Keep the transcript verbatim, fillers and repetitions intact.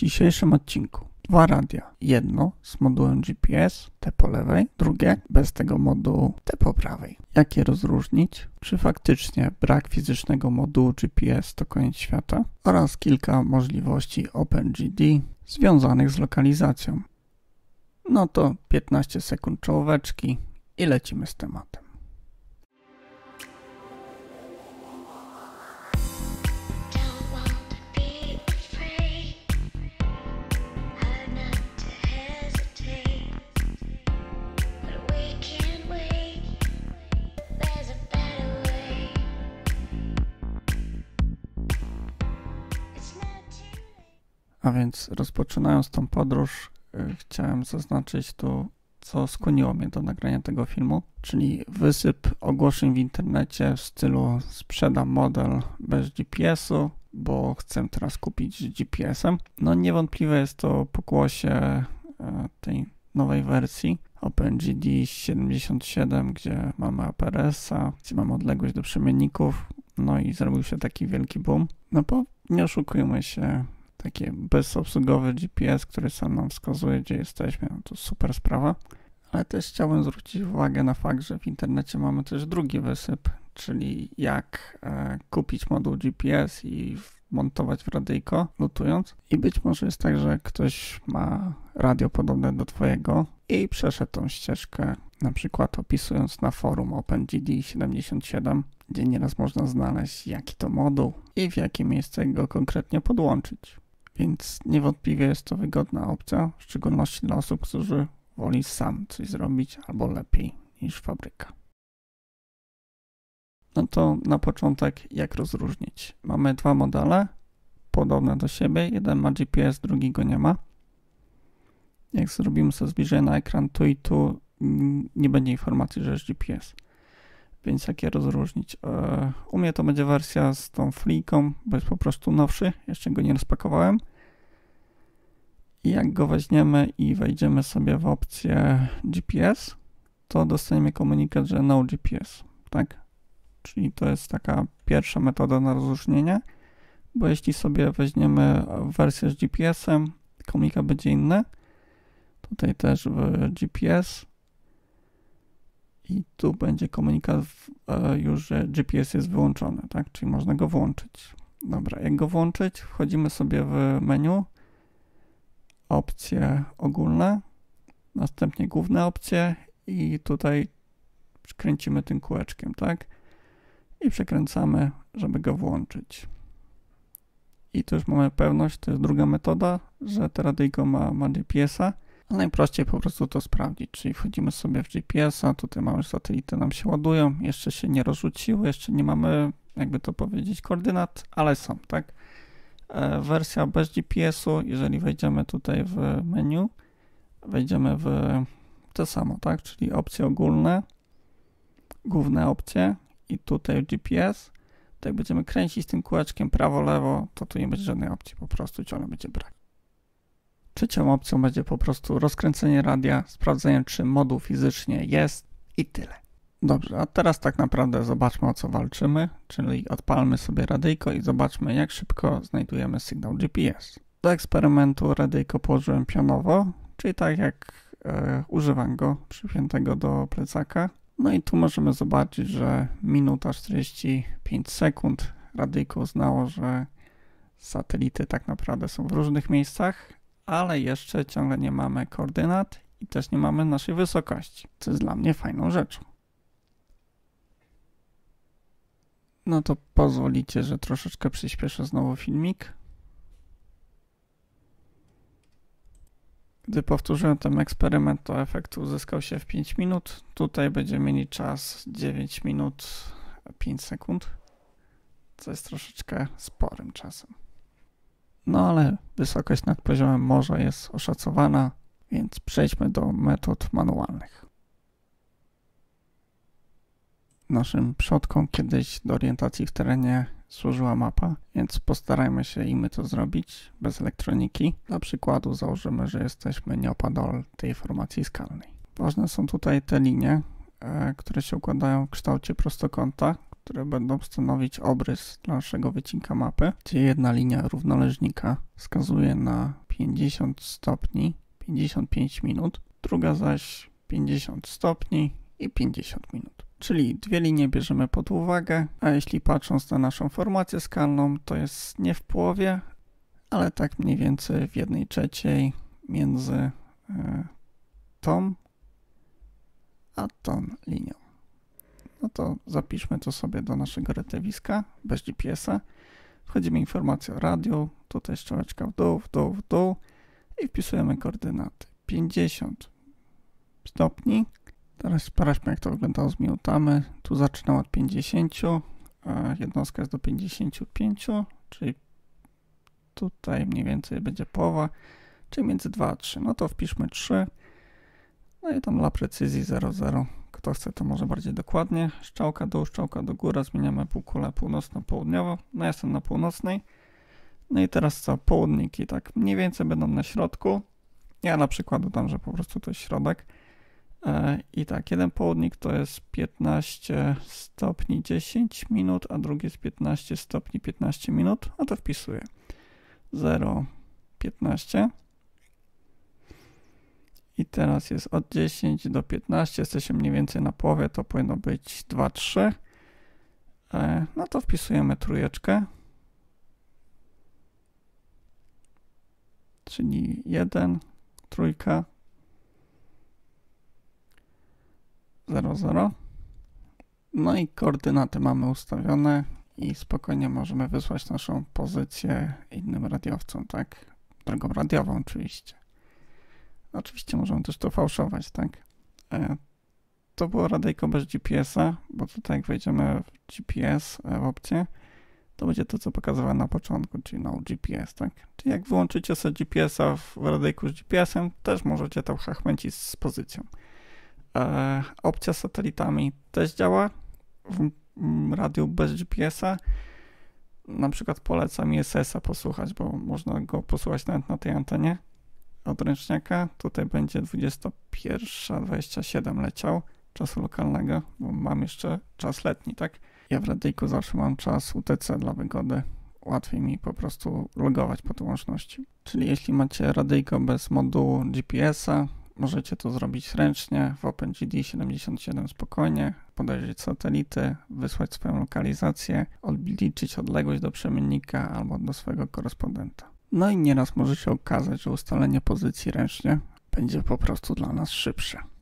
dzisiejszym odcinku dwa radia. Jedno z modułem G P S, te po lewej, drugie bez tego modułu, te po prawej. Jak je rozróżnić? Czy faktycznie brak fizycznego modułu G P S to koniec świata? Oraz kilka możliwości OpenGD związanych z lokalizacją. No to piętnaście sekund czołóweczki i lecimy z tematem. A więc rozpoczynając tą podróż, yy, chciałem zaznaczyć tu, co skłoniło mnie do nagrania tego filmu, czyli wysyp ogłoszeń w internecie w stylu sprzedam model bez G P S-u, bo chcę teraz kupić z G P S-em. No niewątpliwe jest to pokłosie yy, tej nowej wersji OpenGD siedemdziesiąt siedem, gdzie mamy A P R S-a, gdzie mamy odległość do przemienników, no i zrobił się taki wielki boom. No bo nie oszukujmy się, taki bezobsługowy G P S, który sam nam wskazuje, gdzie jesteśmy, no to super sprawa. Ale też chciałbym zwrócić uwagę na fakt, że w internecie mamy też drugi wysyp, czyli jak e, kupić moduł G P S i montować w radyjko, lutując. I być może jest tak, że ktoś ma radio podobne do twojego i przeszedł tą ścieżkę, na przykład opisując na forum OpenGD siedemdziesiąt siedem, gdzie nieraz można znaleźć jaki to moduł i w jakie miejsce go konkretnie podłączyć. Więc niewątpliwie jest to wygodna opcja, w szczególności dla osób, którzy woli sam coś zrobić albo lepiej niż fabryka. No to na początek jak rozróżnić? Mamy dwa modele podobne do siebie, jeden ma G P S, drugi go nie ma. Jak zrobimy sobie zbliżenie na ekran, tu i tu nie będzie informacji, że jest G P S. Więc jak je rozróżnić? U mnie to będzie wersja z tą fliką, bo jest po prostu nowszy, jeszcze go nie rozpakowałem. I jak go weźmiemy i wejdziemy sobie w opcję G P S, to dostaniemy komunikat, że no G P S, tak? Czyli to jest taka pierwsza metoda na rozróżnienie, bo jeśli sobie weźmiemy wersję z G P S-em, komunikat będzie inny. Tutaj też w G P S i tu będzie komunikat już, że G P S jest wyłączony, tak? Czyli można go włączyć. Dobra, jak go włączyć? Wchodzimy sobie w menu, opcje ogólne, następnie główne opcje i tutaj kręcimy tym kółeczkiem, tak? I przekręcamy, żeby go włączyć. I tu już mamy pewność, to jest druga metoda, że to radyjko ma, ma G P S-a, a najprościej po prostu to sprawdzić, czyli wchodzimy sobie w G P S-a, tutaj mamy satelity, nam się ładują, jeszcze się nie rozrzuciły, jeszcze nie mamy, jakby to powiedzieć, koordynat, ale są, tak? E, wersja bez G P S-u, jeżeli wejdziemy tutaj w menu, wejdziemy w to samo, tak? Czyli opcje ogólne, główne opcje i tutaj G P S, to jak będziemy kręcić tym kółeczkiem prawo-lewo, to tu nie będzie żadnej opcji, po prostu ciągle będzie brak. Trzecią opcją będzie po prostu rozkręcenie radia, sprawdzenie, czy moduł fizycznie jest i tyle. Dobrze, a teraz tak naprawdę zobaczmy, o co walczymy, czyli odpalmy sobie radyjko i zobaczmy, jak szybko znajdujemy sygnał G P S. Do eksperymentu radyjko położyłem pionowo, czyli tak jak e, używam go przypiętego do plecaka. No i tu możemy zobaczyć, że minuta czterdzieści pięć sekund radyjko uznało, że satelity tak naprawdę są w różnych miejscach, ale jeszcze ciągle nie mamy koordynat i też nie mamy naszej wysokości, co jest dla mnie fajną rzeczą. No to pozwolicie, że troszeczkę przyspieszę znowu filmik. Gdy powtórzyłem ten eksperyment, to efekt uzyskał się w pięć minut. Tutaj będziemy mieli czas dziewięć minut pięć sekund, co jest troszeczkę sporym czasem. No ale wysokość nad poziomem morza jest oszacowana, więc przejdźmy do metod manualnych. Naszym przodkom kiedyś do orientacji w terenie służyła mapa, więc postarajmy się i my to zrobić bez elektroniki. Dla przykładu założymy, że jesteśmy nieopodal tej formacji skalnej. Ważne są tutaj te linie, e, które się układają w kształcie prostokąta, które będą stanowić obrys dla naszego wycinka mapy, gdzie jedna linia równoleżnika wskazuje na pięćdziesiąt stopni, pięćdziesiąt pięć minut, druga zaś pięćdziesiąt stopni i pięćdziesiąt minut. Czyli dwie linie bierzemy pod uwagę, a jeśli patrząc na naszą formację skalną, to jest nie w połowie, ale tak mniej więcej w jednej trzeciej między y, tą a tą linią. No to zapiszmy to sobie do naszego retewiska bez G P S a. Wchodzimy informację o radiu, tutaj strzałeczka w dół, w dół, w dół i wpisujemy koordynaty. pięćdziesiąt stopni. Teraz sprawdźmy, jak to wyglądało z minutami. Tu zaczynam od pięćdziesięciu, a jednostka jest do pięćdziesięciu pięciu, czyli tutaj mniej więcej będzie połowa, czyli między dwa a trzy. No to wpiszmy trzy. No i tam dla precyzji zero zero. Kto chce, to może bardziej dokładnie. Strzałka dół, strzałka do góry. Zmieniamy półkulę północno-południową. No jestem na północnej. No i teraz co? Południki tak mniej więcej będą na środku. Ja na przykład dodam, że po prostu to jest środek. I tak, jeden południk to jest piętnaście stopni dziesięć minut, a drugi jest piętnaście stopni piętnaście minut. No to wpisuję zero piętnaście. I teraz jest od dziesięć do piętnastu, jesteśmy mniej więcej na połowie, to powinno być dwa trzy. No to wpisujemy trójeczkę. Czyli jeden, trójka, zero zero. No i koordynaty mamy ustawione i spokojnie możemy wysłać naszą pozycję innym radiowcom, tak? Drogą radiową oczywiście. Oczywiście możemy też to fałszować, tak? E, to było radyjko bez G P S a, bo tutaj jak wejdziemy w G P S w opcję, to będzie to, co pokazywałem na początku, czyli no G P S, tak? Czyli jak wyłączycie sobie G P S a w radyjku z G P S em, też możecie tam chachmęcić z pozycją. E, opcja z satelitami też działa w radiu bez G P S a. Na przykład polecam I S S a posłuchać, bo można go posłuchać nawet na tej antenie od ręczniaka. Tutaj będzie dwudziesta pierwsza dwadzieścia siedem leciał czasu lokalnego, bo mam jeszcze czas letni, tak? Ja w radyjku zawsze mam czas U T C dla wygody. Łatwiej mi po prostu logować po tej łączności. Czyli jeśli macie radyjko bez modułu G P S a, możecie to zrobić ręcznie w OpenGD siedemdziesiąt siedem spokojnie, podejrzeć satelity, wysłać swoją lokalizację, odliczyć odległość do przemiennika albo do swojego korespondenta. No i nieraz może się okazać, że ustalenie pozycji ręcznie będzie po prostu dla nas szybsze.